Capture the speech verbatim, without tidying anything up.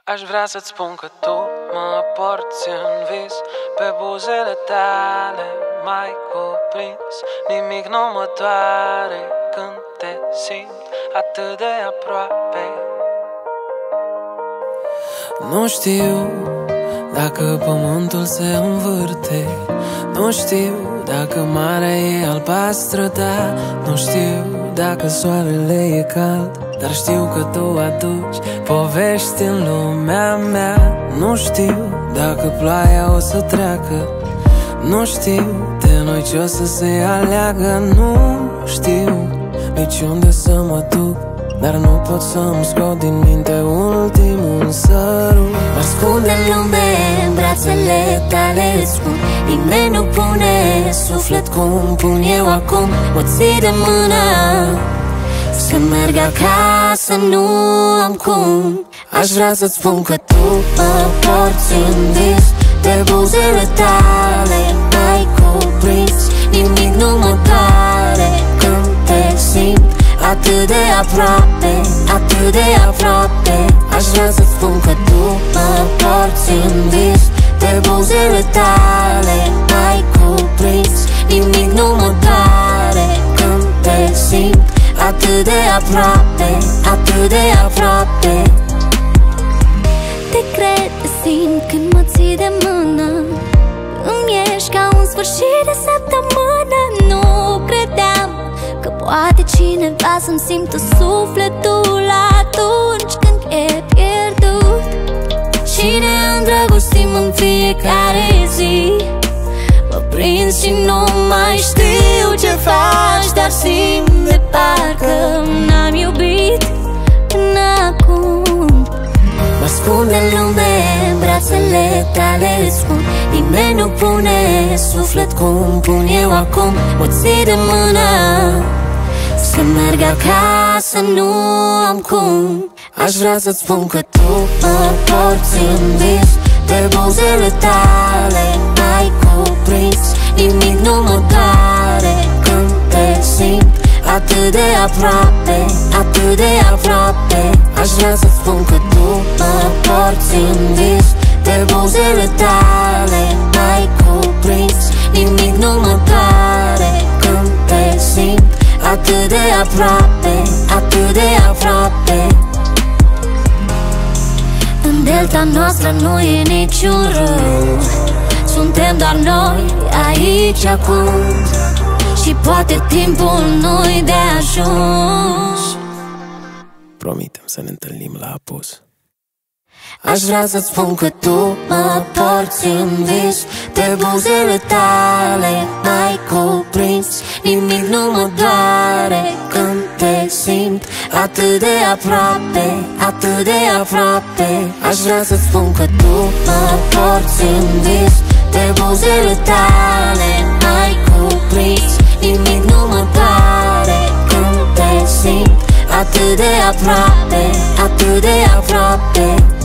Aș vrea să-ți spun că tu mă porți în vis, pe buzele tale m-ai cuprins. Nimic nu mă doare când te simt atât de aproape. Nu știu dacă pământul se învârte, nu știu dacă marea e albastră, da. Nu știu dacă soarele e cald, dar știu că tu aduci povești în lumea mea. Nu știu dacă ploaia o să treacă, nu știu de noi ce o să se aleagă. Nu știu nici unde să mă duc, dar nu pot să-mi scot din minte ultimul sărut. Mă ascunde în lume, în brațele tale îți spun, nimeni nu pune suflet cum pun eu acum. Mă ții de mână să merg acasă, nu am cum. Aș vrea să-ți spun că tu mă porți în vis, de buzele tale m-ai cuprins. Nimic nu mă doare când te simt atât de aproape, atât de aproape. Aș vrea să-ți spun că tu mă porți în vis, de buzele tale m-ai cuprins. Nimic nu mă doare când te simt atât de aproape, atât de aproape. Te cred, te simt când mă ții de mână, îmi ești ca un sfârșit de săptămână. Nu credeam că poate cineva să-mi simtă sufletul atunci când e pierdut. Și ne îndrăgostim în fiecare zi, mă prins și nu mai știu ce faci, dar simt de parcă n-am iubit până acum. Mă ascund în lume, în brațele tale îți spun, nimeni nu pune suflet cum pun eu acum. Mă ții de mână să merg acasă, nu am cum. Aș vrea să-ți spun că tu mă porți în vis, de buzele tale m-ai cuprins. Nimic nu mă doare când te simt atât de aproape, atât de aproape. Aș vrea să-ți spun că tu mă porți în vis, de buzele tale m-ai cuprins. Nimic nu mă doare când te simt atât de aproape, atât de aproape. În delta noastră nu e niciun rău, suntem doar noi aici acum. Și poate timpul nu-i de ajuns. Promitem să ne întâlnim la apus. Aș vrea să-ți spun că tu mă porți în vis, de buzele tale m-ai cuprins. Nimic nu mă doare când te simt atât de aproape, atât de aproape. Aș vrea să-ți spun că tu mă porți în vis, de buzele tale m-ai cuprins. Nimic nu mă doare când te simt atât de aproape, atât de aproape.